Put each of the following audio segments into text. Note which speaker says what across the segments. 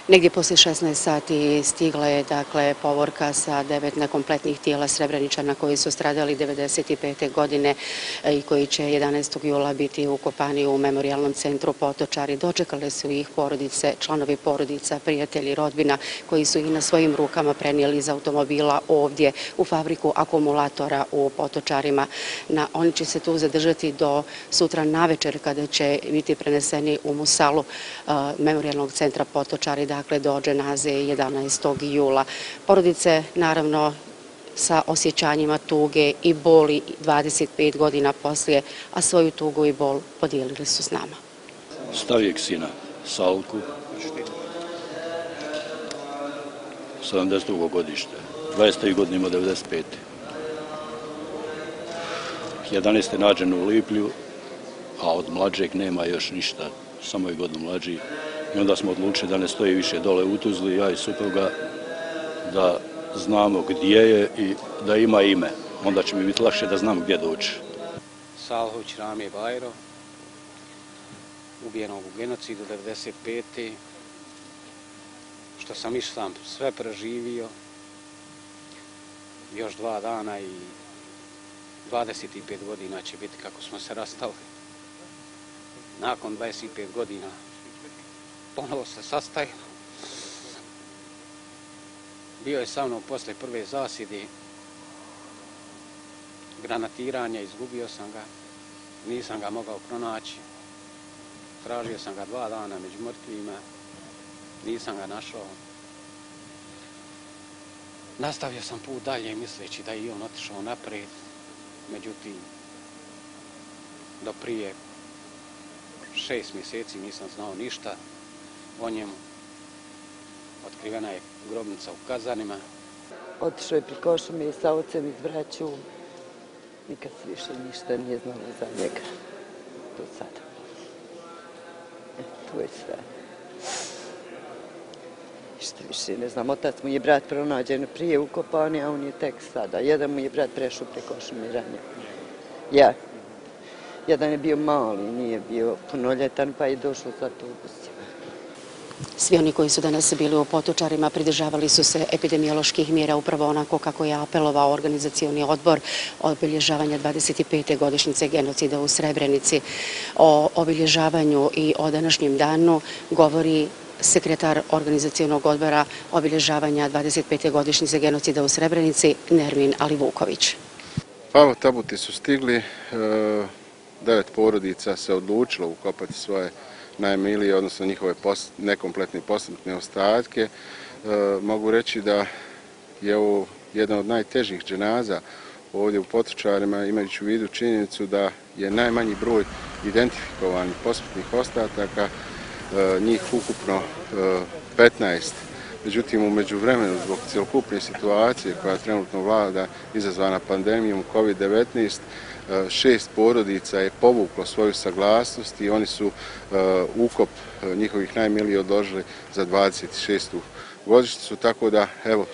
Speaker 1: Negdje poslije 16 sati stigla je povorka sa 9 nekompletnih tijela Srebreničana koji su stradali 1995. godine i koji će 11. jula biti ukopani u memorijalnom centru Potočari. Dočekale su ih porodice, članovi porodica, prijatelji, rodbina koji su ih na svojim rukama prenijeli iz automobila ovdje u fabriku akumulatora u Potočarima. Oni će se tu zadržati do sutra navečer kada će biti preneseni u musalu memorijalnog centra Potočari, dakle do dženaze 11. jula. Porodice, naravno, sa osjećanjima tuge i boli 25 godina poslije, a svoju tugu i bol podijelili su s nama.
Speaker 2: Starijeg sina, Salku, 72. godište, 23 godine ima 95. 11. nađen u Liplju, a od mlađeg nema još ništa, samo je godinu mlađi. I onda smo odlučili da ne stoji više dole u Tuzli, ja i supruga, da znamo gdje je i da ima ime. Onda će mi biti lakše da znam gdje doći.
Speaker 3: Salhović Rame Bajro, ubijenog u genocidu 1995. Što sam sam sve preživio, još 2 dana i 25 godina će biti kako smo se rastali. Nakon 25 godina ponovo se sastajemo. Bio je sa mnom posle prve zasjede granatiranja, izgubio sam ga, nisam ga mogao pronaći. Tražio sam ga 2 dana među mrtvima, nisam ga našao. Nastavio sam put dalje misleći da je i on otišao naprijed, međutim, do prije 6 mjeseci nisam znao ništa o njemu. Otkrivena je grobnica u Kazanima.
Speaker 4: Otišao je pri Košumi sa ocem iz Vraću. Nikad se više ništa nije znalo za njega. Do sada. Tu je sve. Ništa više ne znam. Otac mu je brat pronađen prije ukopani, a on je tek sada. Jedan mu je brat prešao preko Šumiranja. Ja. Jedan je bio mali, nije bio punoljetan, pa je došao sa autobusima.
Speaker 1: Svi oni koji su danas bili u Potočarima pridržavali su se epidemioloških mjera upravo onako kako je apelovao organizacioni odbor obilježavanja 25. godišnjice genocida u Srebrenici. O obilježavanju i o današnjem danu govori sekretar organizacionog odbora obilježavanja 25. godišnjice genocida u Srebrenici Nermin Alivuković.
Speaker 5: Evo, tabuti su stigli, 9 porodica se odlučilo ukopati svoje najmilije, odnosno njihove nekompletne posmrtne ostatke. Mogu reći da je ovo jedan od najtežih dženaza ovdje u Potočarima, imajući u vidu činjenicu da je najmanji broj identifikovanih posmrtnih ostataka, njih ukupno 15. Međutim, u međuvremenu, zbog cjelokupne situacije koja trenutno vlada izazvana pandemijom COVID-19, 6 porodica je povuklo svoju saglasnost i oni su ukop njihovih najmilijih odložili za 26. godišnjicu, tako da, evo,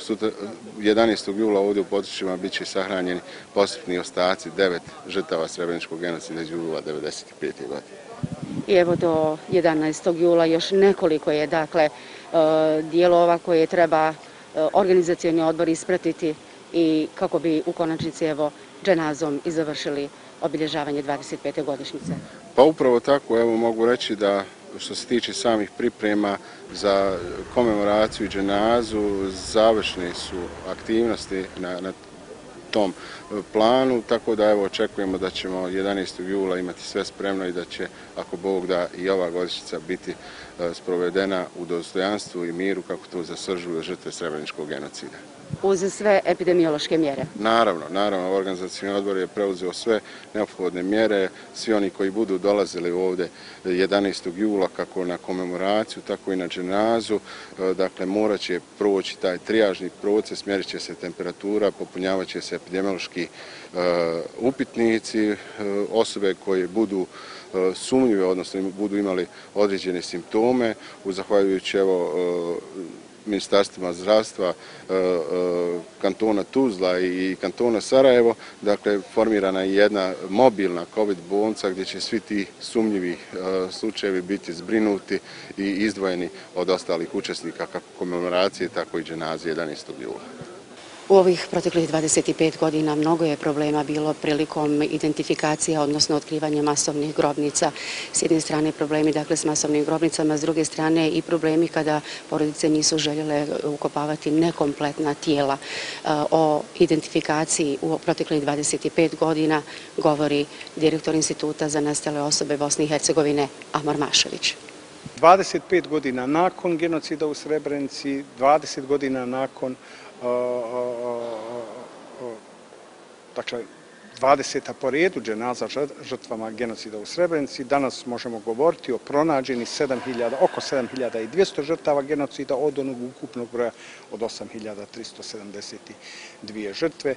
Speaker 5: 11. jula ovdje u Potočarima bit će sahranjeni posmrtni ostaci 9 žrtava Srebreničkog genocida iz jula 1995. godine.
Speaker 1: I evo do 11. jula još nekoliko je, dijelova koje treba organizacioni odbor ispratiti i kako bi u konačnici, evo, dženazom i završili obilježavanje 25. godišnjice.
Speaker 5: Pa upravo tako, evo, mogu reći da što se tiče samih priprema za komemoraciju i dženazu, završne su aktivnosti na tom planu, tako da evo očekujemo da ćemo 11. jula imati sve spremno i da će, ako Bog da, i ova godišnjica biti sprovedena u dostojanstvu i miru kako to zaslužuju žrtve Srebreničkog genocida.
Speaker 1: Uz sve epidemiološke mjere?
Speaker 5: Naravno, organizacioni odbor je preuzeo sve neophodne mjere. Svi oni koji budu dolazili ovdje 11. jula kako na komemoraciju, tako i na dženazu, dakle morat će proći taj trijažni proces, mjerit će se temperatura, popunjavat će se epidemiološki upitnici, osobe koje budu sumnjive, odnosno budu imali određene simptome, zahvaljujući ministarstvima zdravstva kantona Tuzla i kantona Sarajevo, dakle formirana je jedna mobilna COVID bolnica gdje će svi ti sumnjivi slučajevi biti zbrinuti i izdvojeni od ostalih učesnika kako komemoracije, tako i dženazije 11. jula.
Speaker 1: U ovih proteklih 25 godina mnogo je problema bilo prilikom identifikacije, odnosno otkrivanja masovnih grobnica. S jedne strane problemi dakle s masovnim grobnicama, s druge strane i problemi kada porodice nisu željele ukopavati nekompletna tijela. O identifikaciji u proteklih 25 godina govori direktor Instituta za nestale osobe Bosne i Hercegovine Amar Mašević.
Speaker 6: 25 godina nakon genocida u Srebrenici, 20 godina nakon dakle 20. po redu dženaza žrtvama genocida u Srebrenici. Danas možemo govoriti o pronađeni oko 7.200 žrtava genocida od onog ukupnog broja od 8.372 žrtve,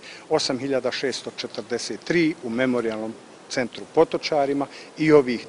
Speaker 6: 8.643 u memorijalnom centru Potočarima i ovih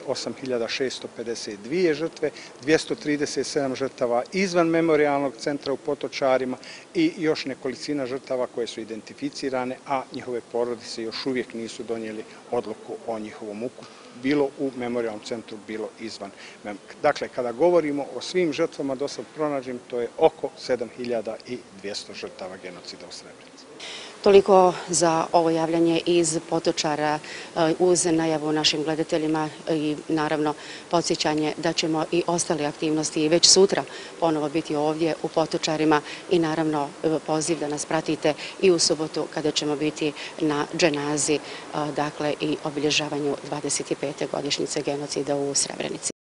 Speaker 6: 8.652 žrtve, 237 žrtava izvan memorijalnog centra u Potočarima i još nekolicina žrtava koje su identificirane, a njihove porodice još uvijek nisu donijeli odluku o njihovom ukopu, bilo u memorijalnom centru, bilo izvan. Dakle, kada govorimo o svim žrtvama do sad pronađenim, to je oko 7.200 žrtava genocida u Srebrenici.
Speaker 1: Toliko za ovo javljanje iz Potočara uz najavu našim gledateljima i naravno podsjećanje da ćemo i ostale aktivnosti već sutra ponovo biti ovdje u Potočarima i naravno poziv da nas pratite i u subotu kada ćemo biti na dženazi, dakle i obilježavanju 25. godišnjice genocida u Srebrenici.